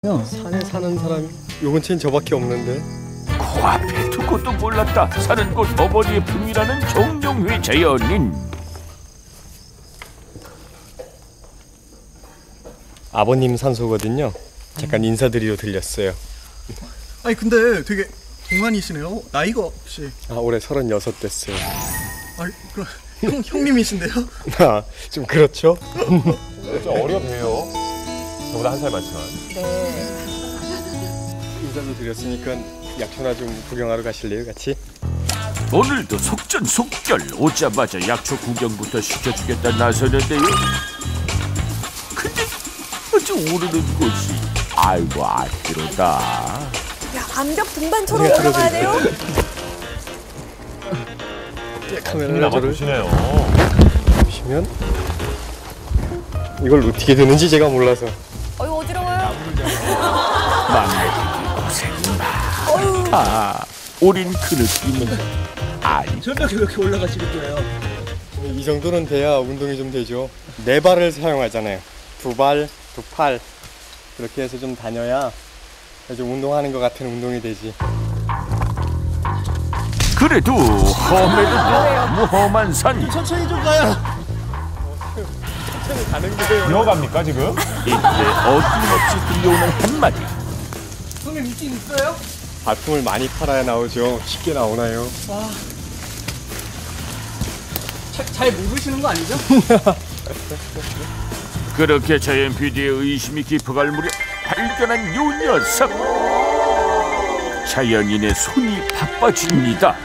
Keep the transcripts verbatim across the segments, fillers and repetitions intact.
산에 사는 사람이 요 근처엔 저밖에 없는데. 코앞에 두고도 몰랐다. 사는 곳 어머니의 품이라는 정영회 자연인. 아버님 산소거든요. 잠깐 인사드리러 들렸어요. 아니 근데 되게 동안이시네요. 나이가 혹시? 아, 올해 서른여섯 됐어요. 아, 그럼 형, 형님이신데요? 아, 좀 그렇죠? 좀 어려 보여요. 저보다 한 살 많지만. 네. 인사도 드렸으니까 약초나 좀 구경하러 가실래요, 같이? 오늘도 속전속결 오자마자 약초 구경부터 시켜주겠다 나서는데요. 근데 어째 오르는 곳이 아이고 아찔하다. 야, 암벽 등반처럼 올라가야 돼요? 카메라를 저를 보시네요. 보시면 이걸 어떻게 되는지 제가 몰라서. 어이, 어지러워요. 막내들이 고생이다. 아, 우린 그 느낌은 아니. 저렇게 이렇게 올라가시는 거예요? 이 정도는 돼야 운동이 좀 되죠. 네 발을 사용하잖아요. 두 발, 두 팔 그렇게 해서 좀 다녀야 좀 운동하는 것 같은 운동이 되지. 그래도 험해도 너무 험한 산. 천천히 좀 가요. 천천히 가는 거예요. 들어갑니까 지금? 이때 어김없이 들려오는 한마디. 형님 있긴 있어요? 발품을 많이 팔아야 나오죠. 쉽게 나오나요? 와. 잘, 잘 모르시는 거 아니죠? 그렇게 자연 피디의 의심이 깊어갈 무렵 발견한 요 녀석. 자연인의 손이 바빠집니다.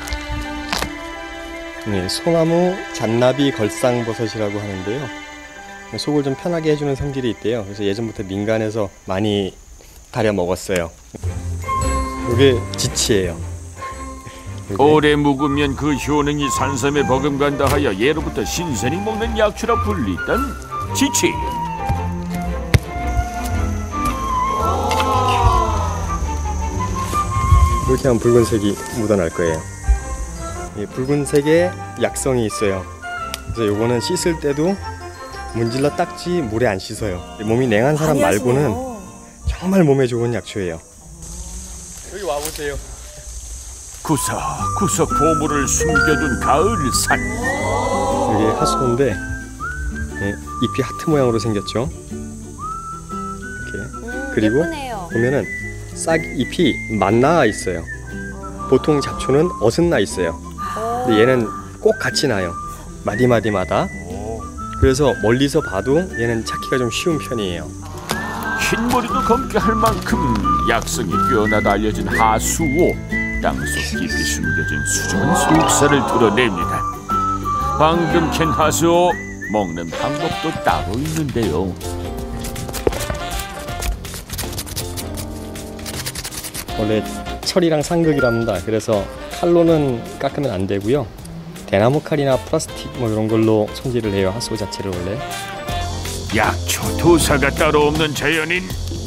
네, 소나무 잔나비 걸상버섯이라고 하는데요. 속을 좀 편하게 해주는 성질이 있대요. 그래서 예전부터 민간에서 많이 다려 먹었어요. 이게 지치예요. 오래 묵으면 그 효능이 산삼에 버금간다 하여 예로부터 신선히 먹는 약초라 불리던 지치. 이렇게 하면 붉은색이 묻어날 거예요. 이 붉은색에 약성이 있어요. 그래서 요거는 씻을 때도 문질러 닦지 물에 안 씻어요. 몸이 냉한 사람 말고는 정말 몸에 좋은 약초예요. 여기 와보세요. 구석구석 보물을 숨겨둔 가을산. 여기 하수인데 예, 잎이 하트 모양으로 생겼죠. 이렇게. 음, 그리고 예쁘네요. 보면은 싹 잎이 만나와 있어요. 보통 잡초는 어슷나 있어요. 근데 얘는 꼭 같이 나요. 마디마디마다. 그래서 멀리서 봐도 얘는 찾기가 좀 쉬운 편이에요. 흰머리도 검게 할 만큼 약성이 뛰어나다 알려진 하수오. 땅속 깊이 숨겨진 수정한 속살을 드러냅니다. 방금 캔 하수오 먹는 방법도 따로 있는데요. 원래 철이랑 상극이랍니다. 그래서 칼로는 깎으면 안 되고요. 대나무 칼이나 플라스틱 뭐 이런 걸로 손질을 해요. 하수오 자체를 원래. 약초 도사가 따로 없는 자연인.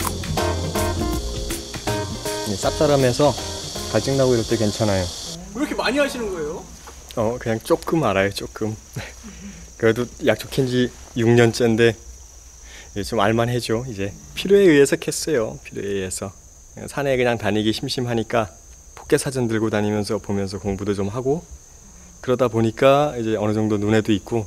쌉싸름해서 갈증 나고 이럴 때 괜찮아요. 왜 이렇게 많이 하시는 거예요? 어 그냥 조금 알아요. 조금. 그래도 약초 캔지 육 년째인데 좀 알만해져. 이제 필요에 의해서 캤어요. 필요에 의해서. 산에 그냥 다니기 심심하니까 포켓 사전 들고 다니면서 보면서 공부도 좀 하고 그러다 보니까 이제 어느 정도 눈에도 있고.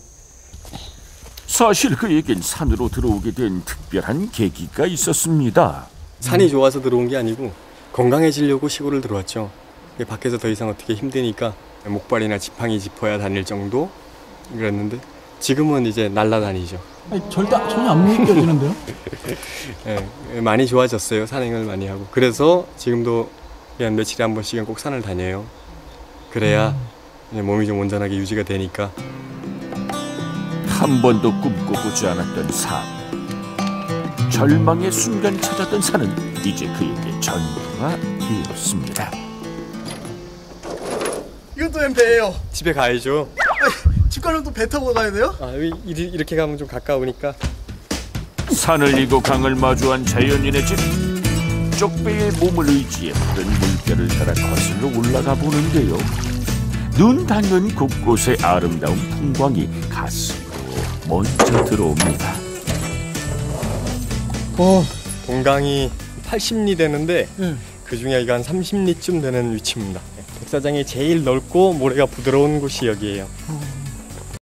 사실 그에겐 산으로 들어오게 된 특별한 계기가 있었습니다. 산이 좋아서 들어온 게 아니고 건강해지려고 시골을 들어왔죠. 밖에서 더 이상 어떻게 힘드니까 목발이나 지팡이 짚어야 다닐 정도 그랬는데 지금은 이제 날라다니죠. 아니, 절대 전혀 안 느껴지는데요? 네, 많이 좋아졌어요. 산행을 많이 하고. 그래서 지금도 그냥 며칠에 한 번씩은 꼭 산을 다녀요. 그래야 음. 몸이 좀 온전하게 유지가 되니까. 한 번도 꿈꿔보지 않았던 삶. 절망의 순간 찾았던 산은 이제 그에게 전부가 되었습니다. 이것도 웬 배예요. 집에 가야죠. 아니, 집 가려면 또 배 타고 가야 돼요? 아, 여기 이렇게 가면 좀 가까우니까. 산을 이고 강을 마주한 자연인의 집. 쪽배의 몸을 의지해 푸른 물결을 따라 거슬러 올라가 보는데요. 눈 닿는 곳곳의 아름다운 풍광이 가슴으로 먼저 들어옵니다. 어, 동강이 팔십 리 되는데 네. 그 중에 여기가 한 삼십 리쯤 되는 위치입니다. 백사장이 제일 넓고 모래가 부드러운 곳이 여기예요. 어.